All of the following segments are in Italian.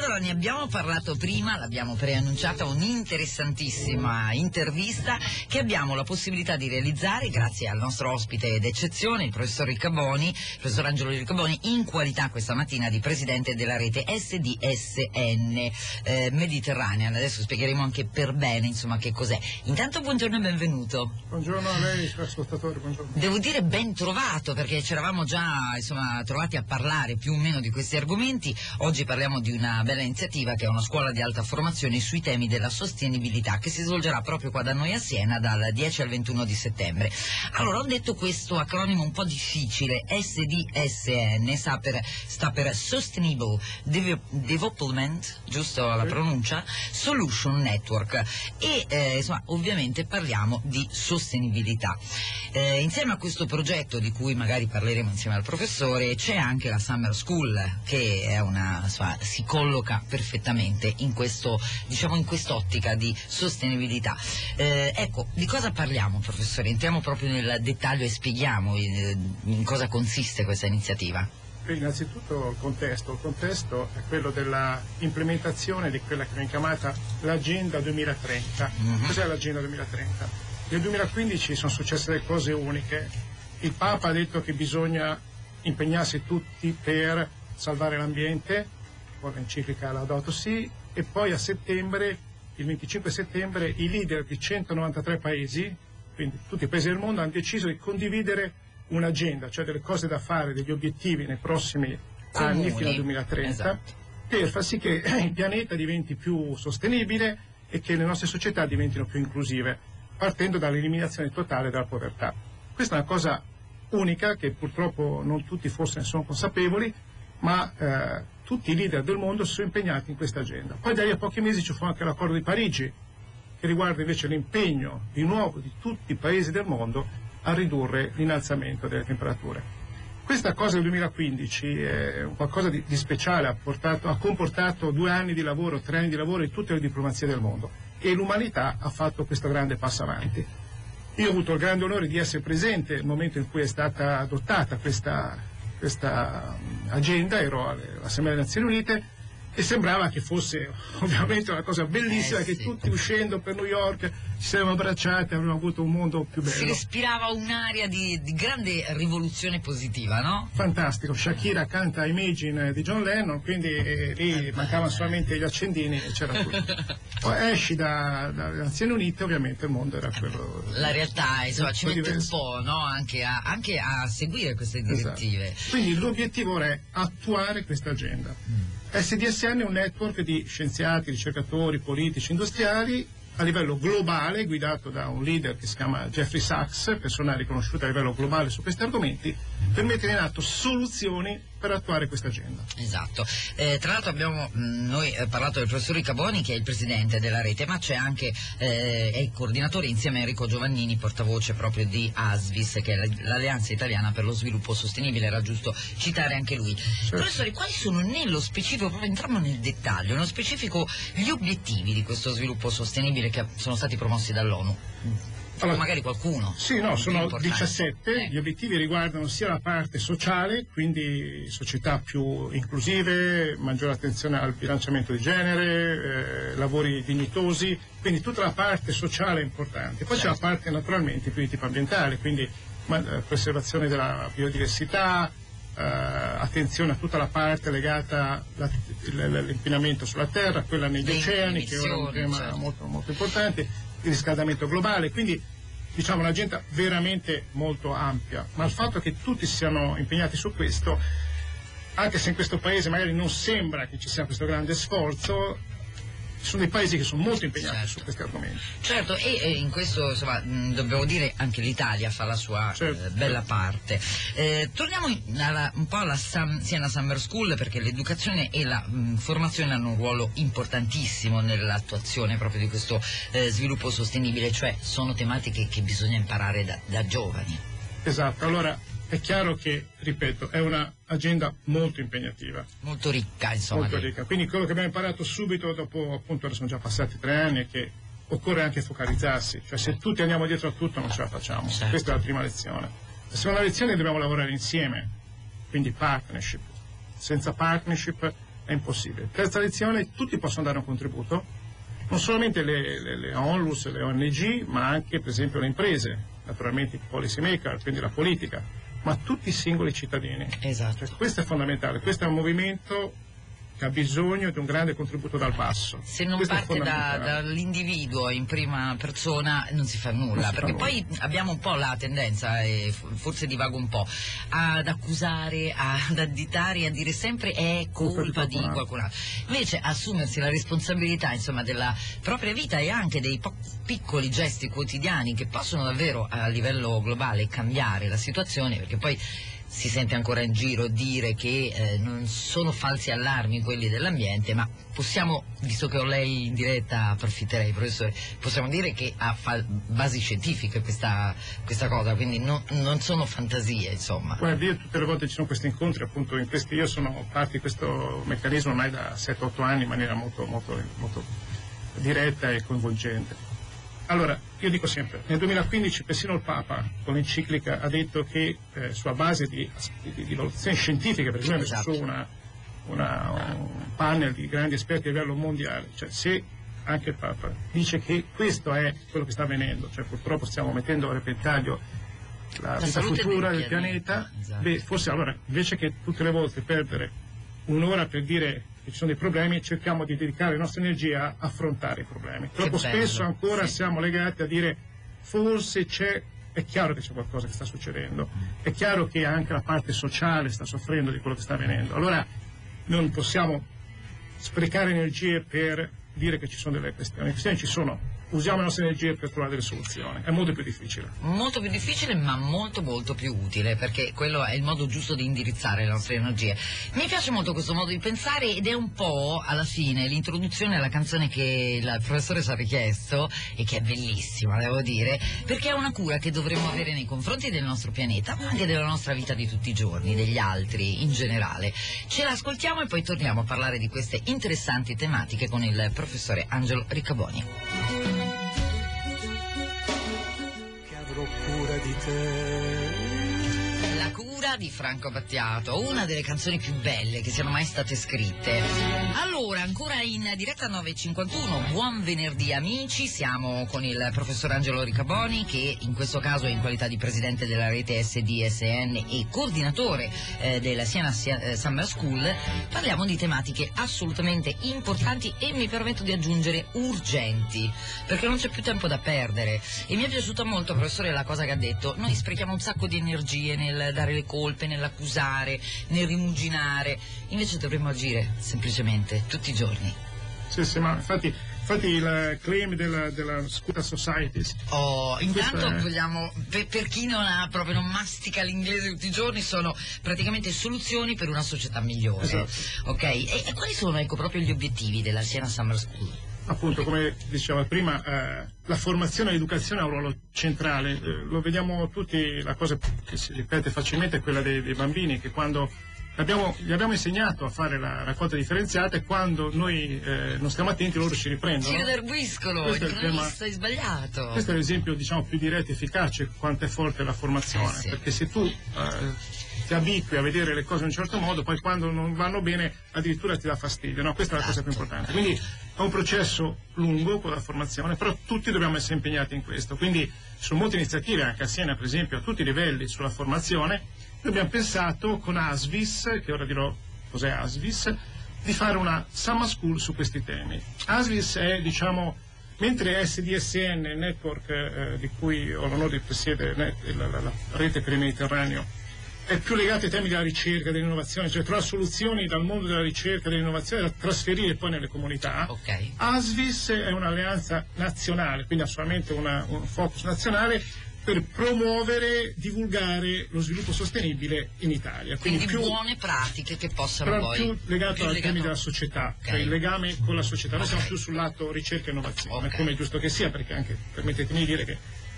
Allora, ne abbiamo parlato prima, l'abbiamo preannunciata, un'interessantissima intervista che abbiamo la possibilità di realizzare grazie al nostro ospite d'eccezione, il professor Riccaboni, il professor Angelo Riccaboni, in qualità questa mattina di presidente della rete SDSN Mediterranean. Adesso spiegheremo anche per bene, insomma, che cos'è. Intanto buongiorno e benvenuto. Buongiorno a lei, ascoltatore, buongiorno. Devo dire ben trovato, perché ci eravamo già, insomma, trovati a parlare più o meno di questi argomenti. Oggi parliamo di una bella iniziativa che è una scuola di alta formazione sui temi della sostenibilità, che si svolgerà proprio qua da noi a Siena dal 10 al 21 di settembre. Allora, ho detto questo acronimo un po' difficile, SDSN, sta per Sustainable Development, giusto la pronuncia? Solution Network, e insomma, ovviamente parliamo di sostenibilità. Insieme a questo progetto, di cui magari parleremo insieme al professore, c'è anche la Summer School, che è una, insomma, si colloca perfettamente in questo, diciamo, in quest'ottica di sostenibilità. Ecco, di cosa parliamo, professore? Entriamo proprio nel dettaglio e spieghiamo in cosa consiste questa iniziativa. Innanzitutto il contesto è quello della implementazione di quella che viene chiamata l'Agenda 2030. Cos'è l'Agenda 2030? Nel 2015 sono successe delle cose uniche. Il Papa ha detto che bisogna impegnarsi tutti per salvare l'ambiente, poi l'enciclica Laudato Si, e poi a settembre, il 25 settembre, i leader di 193 paesi, quindi tutti i paesi del mondo, hanno deciso di condividere un'agenda, cioè delle cose da fare, degli obiettivi nei prossimi anni fino al 2030, esatto, per far sì che il pianeta diventi più sostenibile e che le nostre società diventino più inclusive, partendo dall'eliminazione totale della povertà. Questa è una cosa unica che purtroppo non tutti forse ne sono consapevoli, ma tutti i leader del mondo si sono impegnati in questa agenda. Poi da lì a pochi mesi ci fu anche l'accordo di Parigi, che riguarda invece l'impegno di nuovo di tutti i paesi del mondo a ridurre l'innalzamento delle temperature. Questa cosa del 2015 è qualcosa di speciale, ha comportato 2 anni di lavoro, 3 anni di lavoro di tutte le diplomazie del mondo, e l'umanità ha fatto questo grande passo avanti. Io ho avuto il grande onore di essere presente nel momento in cui è stata adottata questa agenda, ero all'Assemblea delle Nazioni Unite, e sembrava che fosse ovviamente una cosa bellissima, che tutti uscendo per New York ci saremmo abbracciati, avremmo avuto un mondo più bello. Si respirava un'aria di grande rivoluzione positiva, no? Fantastico. Shakira canta Imagine di John Lennon, quindi lì mancavano solamente gli accendini e c'era tutto. Poi esci dalle Nazioni Unite, ovviamente il mondo era quello. La realtà, insomma, ci mette un po', no? Anche a seguire queste direttive. Esatto. Quindi l'obiettivo ora è attuare questa agenda. SDSN è un network di scienziati, ricercatori, politici, industriali a livello globale, guidato da un leader che si chiama Jeffrey Sachs, persona riconosciuta a livello globale su questi argomenti, per mettere in atto soluzioni per attuare questa agenda. Esatto. Tra l'altro abbiamo noi parlato del professor Riccaboni, che è il presidente della rete, ma c'è anche è il coordinatore insieme a Enrico Giovannini, portavoce proprio di ASVIS, che è l'Alleanza Italiana per lo Sviluppo Sostenibile, era giusto citare anche lui. Certo. Professore, quali sono nello specifico, proprio entriamo nel dettaglio, nello specifico gli obiettivi di questo sviluppo sostenibile che sono stati promossi dall'ONU? Allora, magari qualcuno. Sì, no, sono 17. Gli obiettivi riguardano sia la parte sociale, quindi società più inclusive, maggiore attenzione al bilanciamento di genere, lavori dignitosi, quindi tutta la parte sociale è importante. Poi c'è la parte naturalmente più di tipo ambientale, quindi preservazione della biodiversità, attenzione a tutta la parte legata all'inquinamento sulla terra, quella negli oceani, che è un tema molto, molto importante, il riscaldamento globale, quindi diciamo un'agenda veramente molto ampia, ma il fatto che tutti si siano impegnati su questo, anche se in questo paese magari non sembra che ci sia questo grande sforzo, ci sono dei paesi che sono molto impegnati su questi argomenti. Certo, e in questo, insomma, dobbiamo dire anche l'Italia fa la sua bella parte. Torniamo un po' alla Siena Summer School, perché l'educazione e la formazione hanno un ruolo importantissimo nell'attuazione proprio di questo sviluppo sostenibile, cioè sono tematiche che bisogna imparare da giovani. Esatto, allora è chiaro che, ripeto, è un'agenda molto impegnativa. Molto ricca, insomma. Molto ricca. Quindi quello che abbiamo imparato subito, dopo appunto, ora sono già passati 3 anni, è che occorre anche focalizzarsi. Cioè se tutti andiamo dietro a tutto non ce la facciamo. Certo. Questa è la prima lezione. La seconda lezione è che dobbiamo lavorare insieme, quindi partnership. Senza partnership è impossibile. Terza lezione, tutti possono dare un contributo, non solamente le onlus, le ONG, ma anche per esempio le imprese, naturalmente i policy maker, quindi la politica, ma tutti i singoli cittadini. Esatto. Cioè, questo è fondamentale, questo è un movimento che ha bisogno di un grande contributo dal basso. Se non parte dall'individuo in prima persona non si fa nulla, perché poi abbiamo un po' la tendenza, e forse divago un po', ad accusare, ad additare e a dire sempre è colpa di qualcun altro. Invece assumersi la responsabilità, insomma, della propria vita e anche dei piccoli gesti quotidiani che possono davvero a livello globale cambiare la situazione, perché poi si sente ancora in giro dire che non sono falsi allarmi quelli dell'ambiente, ma possiamo, visto che ho lei in diretta, approfitterei, professore, possiamo dire che ha basi scientifiche questa cosa, quindi non sono fantasie, insomma. Guardi, io tutte le volte ci sono questi incontri, appunto, io sono parte di questo meccanismo ormai da 7-8 anni in maniera molto, molto, molto diretta e coinvolgente. Allora, io dico sempre, nel 2015 persino il Papa, con l'enciclica, ha detto che sulla base di valutazioni scientifiche, perché noi abbiamo messo su un panel di grandi esperti a livello mondiale, cioè se anche il Papa dice che questo è quello che sta avvenendo, cioè purtroppo stiamo mettendo a repentaglio la vita futura del pianeta, esatto. Beh, forse allora, invece che tutte le volte perdere un'ora per dire che ci sono dei problemi, cerchiamo di dedicare la nostra energia a affrontare i problemi. Troppo spesso ancora siamo legati a dire forse è chiaro che c'è qualcosa che sta succedendo, è chiaro che anche la parte sociale sta soffrendo di quello che sta avvenendo, allora non possiamo sprecare energie per dire che ci sono delle questioni, le questioni ci sono, usiamo le nostre energie per trovare delle soluzioni, è molto più difficile. Molto più difficile, ma molto molto più utile, perché quello è il modo giusto di indirizzare le nostre energie. Mi piace molto questo modo di pensare ed è un po' alla fine l'introduzione alla canzone che il professore ci ha richiesto e che è bellissima, devo dire, perché è una cura che dovremmo avere nei confronti del nostro pianeta, ma anche della nostra vita di tutti i giorni, degli altri in generale. Ce l'ascoltiamo e poi torniamo a parlare di queste interessanti tematiche con il professore Angelo Riccaboni. Cura di te. La cura di Franco Battiato, una delle canzoni più belle che siano mai state scritte. Allora, ancora in diretta 9:51, buon venerdì amici, siamo con il professor Angelo Riccaboni, che in questo caso è in qualità di presidente della rete SDSN e coordinatore della Siena Summer School. Parliamo di tematiche assolutamente importanti e mi permetto di aggiungere urgenti, perché non c'è più tempo da perdere. E mi è piaciuta molto, professore, la cosa che ha detto: noi sprechiamo un sacco di energie nel dare le colpe, nell'accusare, nel rimuginare, invece dovremmo agire semplicemente tutti i giorni. Sì, ma infatti il claim della Scuola Societies. Intanto vogliamo, per chi non mastica l'inglese tutti i giorni, sono praticamente soluzioni per una società migliore. Esatto. Ok? E quali sono, ecco, proprio gli obiettivi della Siena Summer School? Appunto, come diceva prima, la formazione e l'educazione ha un ruolo centrale, lo vediamo tutti, la cosa che si ripete facilmente è quella dei bambini, che quando gli abbiamo insegnato a fare la raccolta differenziata e quando noi non stiamo attenti loro ci riprendono. Ci redarguiscono, dicono stai sbagliato. Questo è l'esempio, diciamo, più diretto e efficace quanto è forte la formazione, sì. Perché se tu ti abitui a vedere le cose in un certo modo, poi quando non vanno bene addirittura ti dà fastidio, no? Questa è la cosa più importante. Quindi è un processo lungo con la formazione, però tutti dobbiamo essere impegnati in questo. Quindi ci sono molte iniziative, anche a Siena per esempio, a tutti i livelli sulla formazione. Noi abbiamo pensato con ASVIS, che ora dirò cos'è ASVIS, di fare una summer school su questi temi. ASVIS è, diciamo, mentre SDSN, il network di cui ho l'onore di presiedere, la rete per il Mediterraneo, è più legato ai temi della ricerca, dell'innovazione, cioè trovare soluzioni dal mondo della ricerca e dell'innovazione da trasferire poi nelle comunità. Okay. ASVIS è un'alleanza nazionale, quindi ha solamente un focus nazionale per promuovere, divulgare lo sviluppo sostenibile in Italia. Quindi più buone pratiche che possano però poi... più legato ai temi della società, okay. Cioè il legame con la società. Noi siamo più sul lato ricerca e innovazione, come è giusto che sia, perché anche, permettetemi di dire che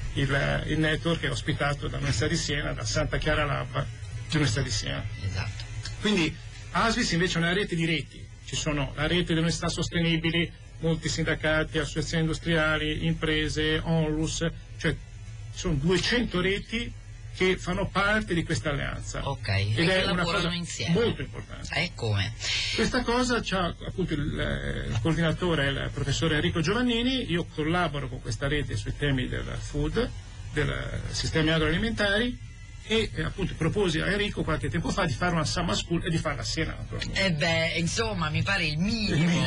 il network è ospitato dall'Università di Siena, da Santa Chiara Lab dell'Università di Siena. Esatto. Quindi ASVIS invece è una rete di reti, ci sono la rete delle università sostenibili, molti sindacati, associazioni industriali, imprese, ONLUS, cioè ci sono 200 reti che fanno parte di questa alleanza. Ok, ed e è una cosa insieme. molto importante. E come? Questa cosa c'ha appunto il coordinatore, il professore Enrico Giovannini. Io collaboro con questa rete sui temi del food, del sistemi agroalimentari, e appunto proposi a Enrico qualche tempo fa di fare una summer school e di farla a Siena, naturalmente. Insomma, mi pare il minimo.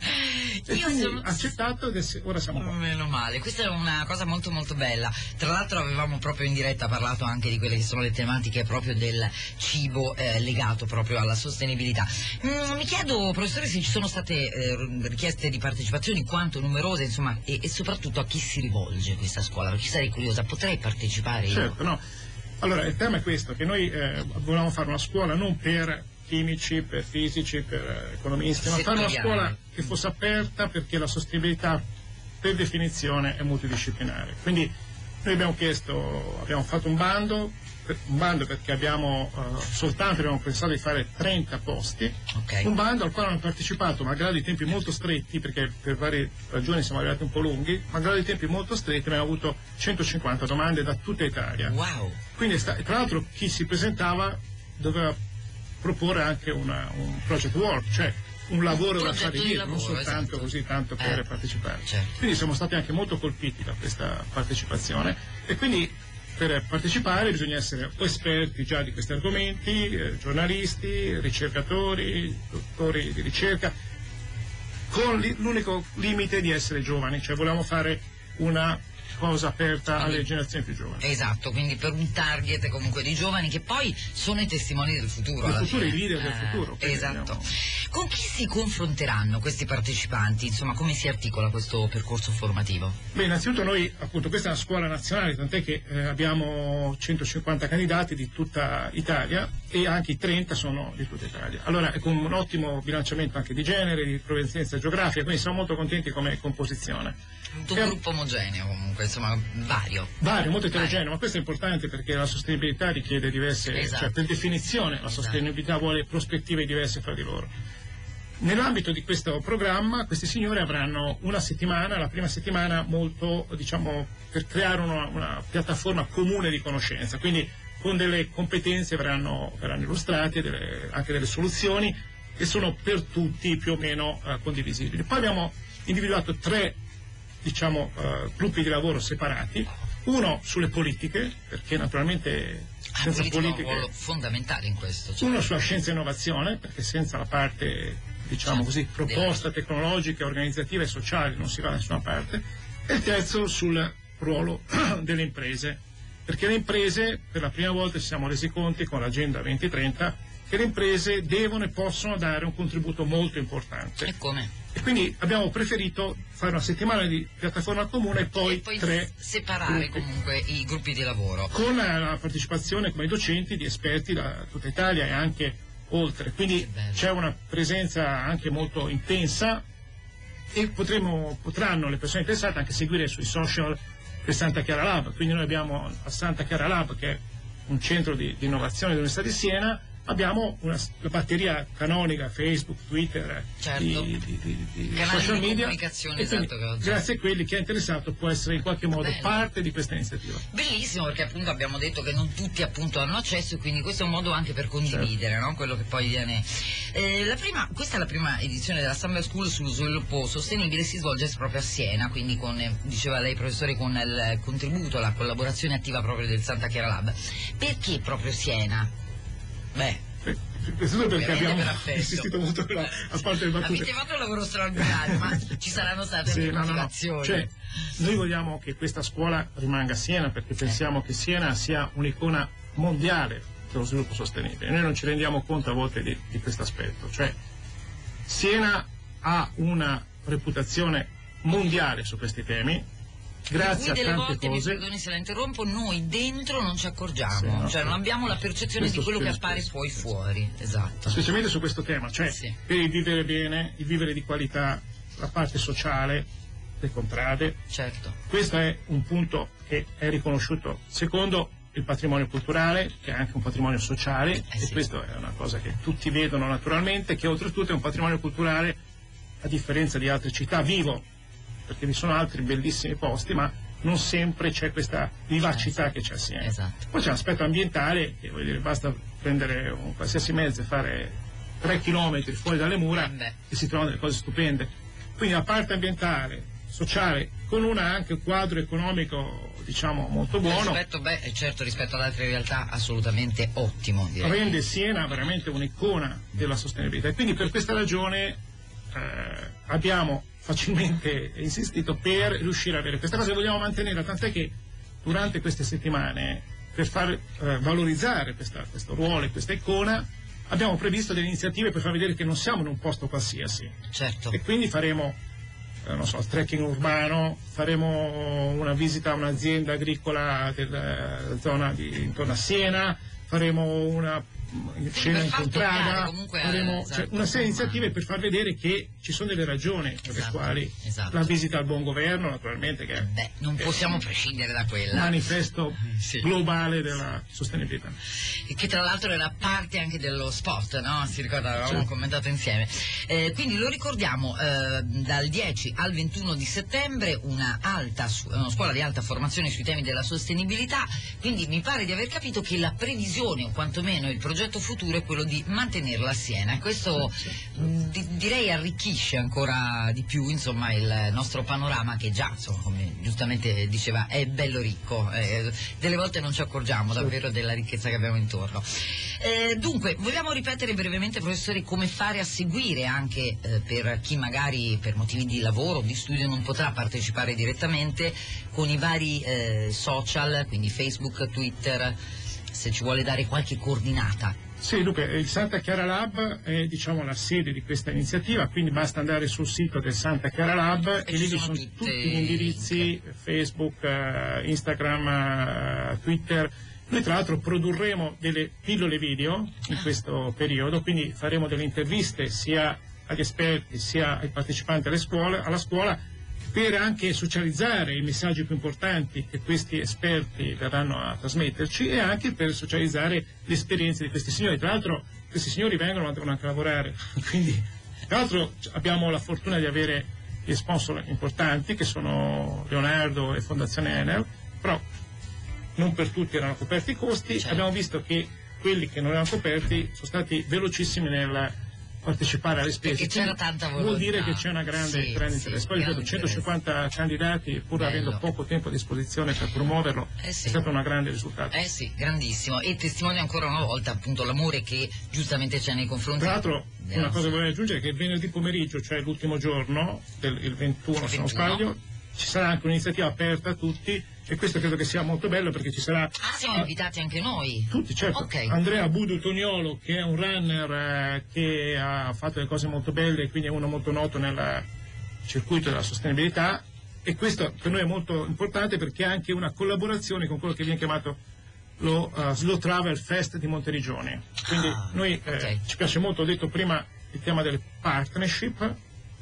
Io sono accettato e ora siamo qua. Meno male, questa è una cosa molto molto bella. Tra l'altro avevamo proprio in diretta parlato anche di quelle che sono le tematiche proprio del cibo legato proprio alla sostenibilità. Mi chiedo, professore, se ci sono state richieste di partecipazioni, quanto numerose, insomma, e soprattutto a chi si rivolge questa scuola, perché sarei curiosa, potrei partecipare io? Certo, no. Allora, il tema è questo, che noi volevamo fare una scuola non per chimici, per fisici, per economisti, ma fare una scuola che fosse aperta, perché la sostenibilità per definizione è multidisciplinare. Quindi noi abbiamo fatto un bando perché abbiamo pensato di fare 30 posti, okay. Un bando al quale hanno partecipato, malgrado i tempi molto stretti, perché per varie ragioni siamo arrivati un po' lunghi, malgrado i tempi molto stretti abbiamo avuto 150 domande da tutta Italia. Wow. Quindi tra l'altro chi si presentava doveva proporre anche un project work, cioè un lavoro da fare dietro, non soltanto esatto. Così tanto per partecipare. Certo. Quindi siamo stati anche molto colpiti da questa partecipazione, e quindi per partecipare bisogna essere o esperti già di questi argomenti, giornalisti, ricercatori, dottori di ricerca, con l'unico limite di essere giovani, cioè volevamo fare una cosa aperta alle generazioni più giovani. Esatto, quindi per un target comunque di giovani che poi sono i testimoni del futuro. Il futuro, i leader del futuro. Esatto. Con chi si confronteranno questi partecipanti? Insomma, come si articola questo percorso formativo? Beh, innanzitutto noi, appunto, questa è una scuola nazionale, tant'è che abbiamo 150 candidati di tutta Italia, e anche i 30 sono di tutta Italia. Allora, è con un ottimo bilanciamento anche di genere, di provenienza geografica, quindi siamo molto contenti come composizione. Un gruppo omogeneo comunque, insomma, vario, molto eterogeneo, ma questo è importante perché la sostenibilità richiede diverse, esatto. Cioè per definizione la sostenibilità vuole prospettive diverse fra di loro. Nell'ambito di questo programma questi signori avranno una settimana, la prima settimana molto, diciamo, per creare una piattaforma comune di conoscenza, quindi con delle competenze verranno illustrate, anche delle soluzioni che sono per tutti più o meno condivisibili. Poi abbiamo individuato 3 gruppi di lavoro separati, uno sulle politiche, perché naturalmente senza politiche ha un ruolo fondamentale in questo. Cioè. Uno sulla scienza e innovazione, perché senza la parte, proposta tecnologica, organizzativa e sociale non si va da nessuna parte, e il terzo sul ruolo delle imprese, perché le imprese per la prima volta ci siamo resi conti con l'Agenda 2030 che le imprese devono e possono dare un contributo molto importante. E come? E quindi abbiamo preferito fare una settimana di piattaforma comune e poi 3 separare gruppi. Comunque i gruppi di lavoro. Con la partecipazione come docenti di esperti da tutta Italia e anche oltre. Quindi c'è una presenza anche molto intensa, e potranno le persone interessate anche seguire sui social del Santa Chiara Lab. Quindi noi abbiamo a Santa Chiara Lab, che è un centro di innovazione dell'Università di Siena, abbiamo la batteria canonica, Facebook, Twitter, certo. di canali social di media, comunicazione, esatto, che oggi. Grazie a quelli che è interessato può essere in qualche modo parte di questa iniziativa. Bellissimo, perché appunto abbiamo detto che non tutti appunto hanno accesso, e quindi questo è un modo anche per condividere, certo. No? Quello che poi viene. Questa è la prima edizione della Summer School sullo sviluppo sostenibile, si svolge proprio a Siena, quindi con, diceva lei professore, con il contributo, la collaborazione attiva proprio del Santa Chiara Lab. Perché proprio Siena? Innanzitutto perché abbiamo insistito molto a parte le battute. Avete fatto un lavoro straordinario, ma ci saranno state delle motivazioni. No. Cioè, noi vogliamo che questa scuola rimanga a Siena, perché pensiamo che Siena sia un'icona mondiale dello sviluppo sostenibile. Noi non ci rendiamo conto a volte di questo aspetto. Cioè, Siena ha una reputazione mondiale su questi temi, grazie a tante volte, cose. Mi perdoni se la interrompo, noi dentro non ci accorgiamo, sì, no, cioè non abbiamo la percezione di quello che appare poi fuori. Esatto. Specialmente su questo tema, cioè per il vivere bene, il vivere di qualità, la parte sociale, le contrade. Certo. Questo è un punto che è riconosciuto. Secondo, il patrimonio culturale, che è anche un patrimonio sociale, e questo è una cosa che tutti vedono naturalmente, che oltretutto è un patrimonio culturale, a differenza di altre città, vivo, perché vi sono altri bellissimi posti, ma non sempre c'è questa vivacità che c'è a Siena. Esatto. Poi c'è l'aspetto ambientale, che vuol dire basta prendere un qualsiasi mezzo e fare 3 chilometri fuori dalle mura e si trovano delle cose stupende. Quindi la parte ambientale, sociale, con anche un quadro economico diciamo molto buono, certo, rispetto ad altre realtà assolutamente ottimo, direi. Rende Siena veramente un'icona della sostenibilità, e quindi per questa ragione abbiamo facilmente insistito per riuscire ad avere questa cosa, e vogliamo mantenerla, tant'è che durante queste settimane, per far valorizzare questo ruolo e questa icona, abbiamo previsto delle iniziative per far vedere che non siamo in un posto qualsiasi. Certo. E quindi faremo trekking urbano, faremo una visita a un'azienda agricola della zona intorno a Siena, faremo una scena in contrada, faremo una serie di iniziative per far vedere che ci sono delle ragioni per le quali la visita al buon governo, naturalmente, che non possiamo prescindere da quella, manifesto globale della sostenibilità, e che tra l'altro era parte anche dello spot, no? Si ricorda, avevamo commentato insieme. Quindi lo ricordiamo, dal 10 al 21 di settembre una scuola di alta formazione sui temi della sostenibilità. Quindi mi pare di aver capito che la previsione, o quantomeno il progetto futuro, è quello di mantenerla a Siena, e questo direi arricchisce ancora di più, insomma, il nostro panorama, che già, insomma, come giustamente diceva, è bello ricco, delle volte non ci accorgiamo davvero della ricchezza che abbiamo intorno. Dunque, vogliamo ripetere brevemente, professore, come fare a seguire anche per chi magari per motivi di lavoro o di studio non potrà partecipare direttamente, con i vari social, quindi Facebook, Twitter, se ci vuole dare qualche coordinata. Sì, dunque, il Santa Chiara Lab è, diciamo, la sede di questa iniziativa, quindi basta andare sul sito del Santa Chiara Lab e lì ci sono tutti gli indirizzi, Facebook, Instagram, Twitter. Noi tra l'altro produrremo delle pillole video in questo periodo, quindi faremo delle interviste sia agli esperti sia ai partecipanti alla scuola, per anche socializzare i messaggi più importanti che questi esperti verranno a trasmetterci, e anche per socializzare le esperienze di questi signori. Tra l'altro questi signori vengono ma devono anche lavorare, quindi tra l'altro abbiamo la fortuna di avere dei sponsor importanti che sono Leonardo e Fondazione Enel, però non per tutti erano coperti i costi. Abbiamo visto che quelli che non erano coperti sono stati velocissimi nel partecipare alle spese, perché c'era tanta volontà. Vuol dire che c'è una grande interesse. Poi ripeto, 150 candidati, pur avendo poco tempo a disposizione per promuoverlo, è stato un grande risultato. Sì, grandissimo, e testimonia ancora una volta appunto l'amore che giustamente c'è nei confronti. Tra l'altro una cosa che vorrei aggiungere è che il venerdì pomeriggio, cioè l'ultimo giorno, il 21 se non sbaglio, ci sarà anche un'iniziativa aperta a tutti, e questo credo che sia molto bello, perché ci sarà... siamo invitati anche noi? Tutti, certo. Andrea Budu Toniolo, che è un runner che ha fatto delle cose molto belle, e quindi è uno molto noto nel circuito della sostenibilità, e questo per noi è molto importante perché è anche una collaborazione con quello che viene chiamato lo Slow Travel Fest di Monteriggioni. Quindi noi ci piace molto, ho detto prima, il tema delle partnership.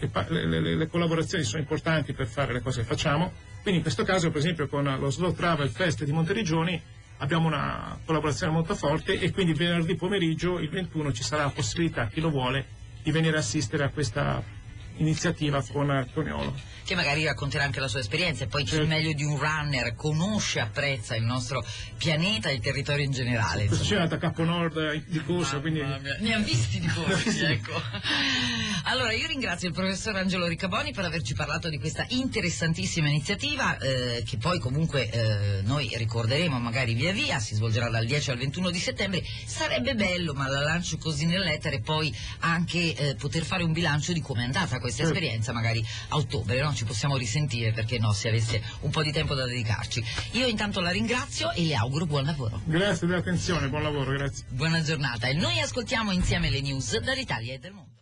Le collaborazioni sono importanti per fare le cose che facciamo, quindi in questo caso per esempio con lo Slow Travel Fest di Monteriggioni abbiamo una collaborazione molto forte, e quindi venerdì pomeriggio, il 21, ci sarà la possibilità, chi lo vuole, di venire a assistere a questa iniziativa con Toniolo, che magari racconterà anche la sua esperienza, e poi chi meglio di un runner conosce e apprezza il nostro pianeta e il territorio in generale. Questo c'è a Capo Nord di corsa, quindi ne ha visti di corsi, ecco. Allora io ringrazio il professor Angelo Riccaboni per averci parlato di questa interessantissima iniziativa, che poi comunque noi ricorderemo magari via via, si svolgerà dal 10 al 21 di settembre. Sarebbe bello, ma la lancio così nell'etere, poi anche poter fare un bilancio di come è andata questa esperienza, magari a ottobre, no? Ci possiamo risentire, perché no, se avesse un po' di tempo da dedicarci. Io intanto la ringrazio e le auguro buon lavoro. Grazie dell'attenzione, buon lavoro, grazie. Buona giornata, e noi ascoltiamo insieme le news dall'Italia e dal mondo.